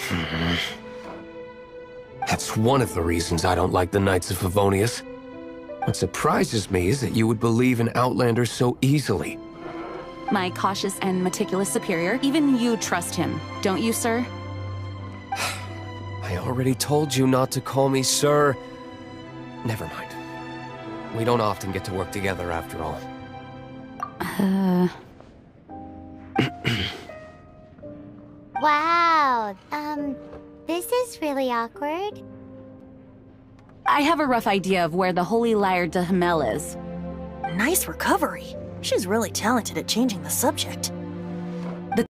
That's one of the reasons I don't like the Knights of Favonius. What surprises me is that you would believe in Outlanders so easily. My cautious and meticulous superior, even you trust him, don't you, sir? I already told you not to call me sir. Never mind. We don't often get to work together after all. Wow, this is really awkward. I have a rough idea of where the Holy Lyre de Himmel is. Nice recovery. She's really talented at changing the subject.